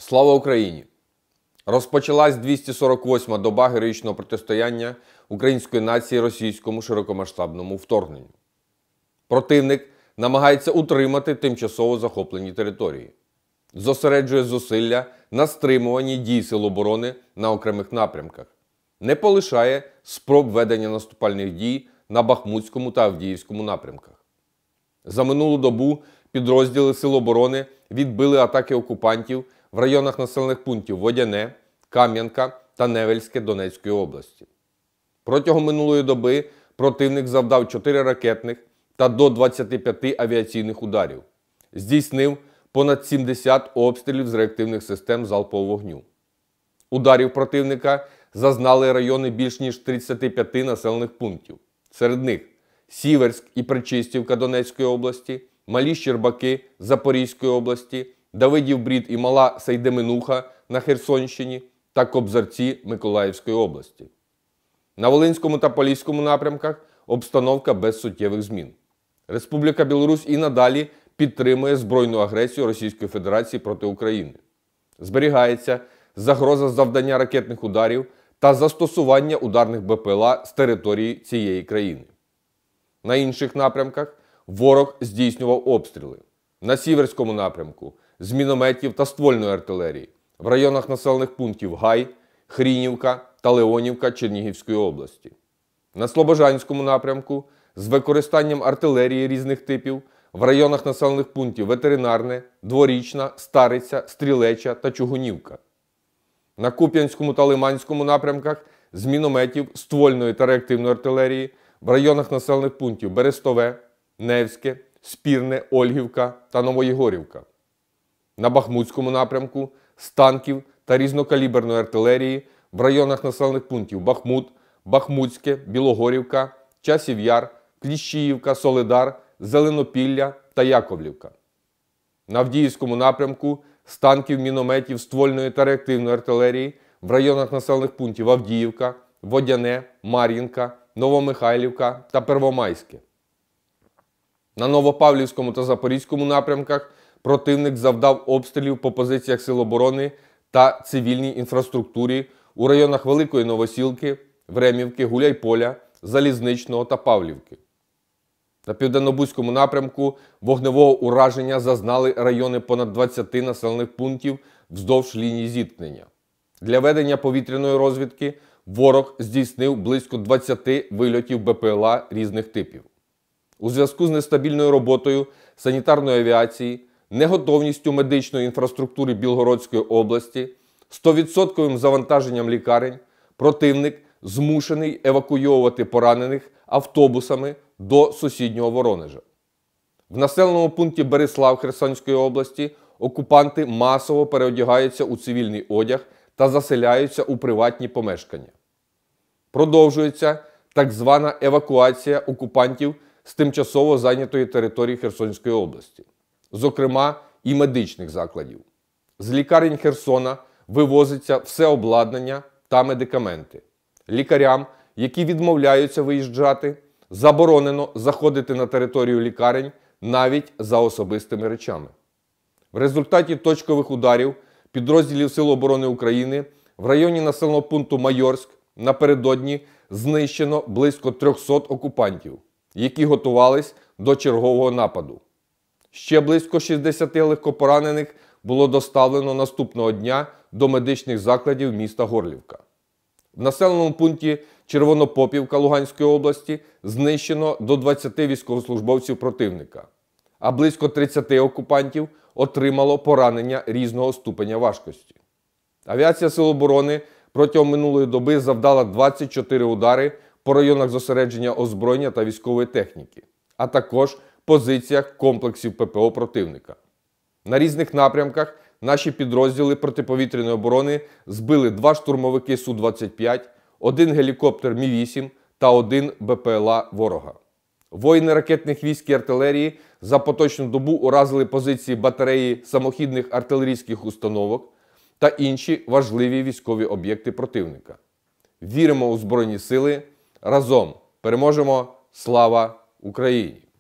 Слава Україні! Розпочалась 248-ма доба героїчного протистояння української нації російському широкомасштабному вторгненню. Противник намагається утримати тимчасово захоплені території. Зосереджує зусилля на стримуванні дій Сил оборони на окремих напрямках. Не полишає спроб ведення наступальних дій на Бахмутському та Авдіївському напрямках. За минулу добу підрозділи Сил оборони відбили атаки окупантів в районах населених пунктів Водяне, Кам'янка та Невельське Донецької області. Протягом минулої доби противник завдав 4 ракетних та до 25 авіаційних ударів. Здійснив понад 70 обстрілів з реактивних систем залпового вогню. Ударів противника зазнали райони більш ніж 35 населених пунктів. Серед них Сіверськ і Причистівка Донецької області, Малі Щербаки Запорізької області, Давидів Брід і Мала Сейдеминуха на Херсонщині та Кобзарці Миколаївської області. На Волинському та Поліському напрямках обстановка без суттєвих змін. Республіка Білорусь і надалі підтримує збройну агресію Російської Федерації проти України. Зберігається загроза завдання ракетних ударів та застосування ударних БПЛА з території цієї країни. На інших напрямках ворог здійснював обстріли. На Сіверському напрямку з мінометів та ствольної артилерії в районах населених пунктів Гай, Хрінівка та Леонівка Чернігівської області. На Слобожанському напрямку з використанням артилерії різних типів в районах населених пунктів Ветеринарне, Дворічна, Стариця, Стрілеча та Чугунівка. На Куп'янському та Лиманському напрямках з мінометів, ствольної та реактивної артилерії в районах населених пунктів Берестове, Невське, Спірне, Ольгівка та Новоєгорівка. На Бахмутському напрямку з танків та різнокаліберної артилерії в районах населених пунктів Бахмут, Бахмутське, Білогорівка, Часів Яр, Кліщіївка, Солидар, Зеленопілля та Яковлівка. На Авдіївському напрямку з танків, мінометів, ствольної та реактивної артилерії в районах населених пунктів Авдіївка, Водяне, Мар'їнка, Новомихайлівка та Первомайське. На Новопавлівському та Запорізькому напрямках противник завдав обстрілів по позиціях Сил оборони та цивільній інфраструктурі у районах Великої Новосілки, Времівки, Гуляйполя, Залізничного та Павлівки. На Південнобузькому напрямку вогневого ураження зазнали райони понад 20 населених пунктів вздовж лінії зіткнення. Для ведення повітряної розвідки ворог здійснив близько 20 вильотів БПЛА різних типів. У зв'язку з нестабільною роботою санітарної авіації, неготовністю медичної інфраструктури Білгородської області, 100% завантаженням лікарень, противник змушений евакуйовувати поранених автобусами до сусіднього Воронежа. В населеному пункті Берислав Херсонської області окупанти масово переодягаються у цивільний одяг та заселяються у приватні помешкання. Продовжується так звана евакуація окупантів з тимчасово зайнятої території Херсонської області, зокрема і медичних закладів. З лікарень Херсона вивозиться все обладнання та медикаменти. Лікарям, які відмовляються виїжджати, заборонено заходити на територію лікарень навіть за особистими речами. В результаті точкових ударів підрозділів Сил оборони України в районі населеного пункту Майорськ напередодні знищено близько 300 окупантів, які готувались до чергового нападу. Ще близько 60 легкопоранених було доставлено наступного дня до медичних закладів міста Горлівка. В населеному пункті Червонопопівка Луганської області знищено до 20 військовослужбовців противника, а близько 30 окупантів отримало поранення різного ступеня важкості. Авіація Сил оборони протягом минулої доби завдала 24 удари по районах зосередження озброєння та військової техніки, а також позиціях комплексів ППО противника. На різних напрямках наші підрозділи протиповітряної оборони збили 2 штурмовики Су-25, 1 гелікоптер Мі-8 та 1 БПЛА ворога. Воїни ракетних військ і артилерії за поточну добу уразили позиції батареї самохідних артилерійських установок та інші важливі військові об'єкти противника. Віримо у Збройні Сили. Разом переможемо! Слава Україні!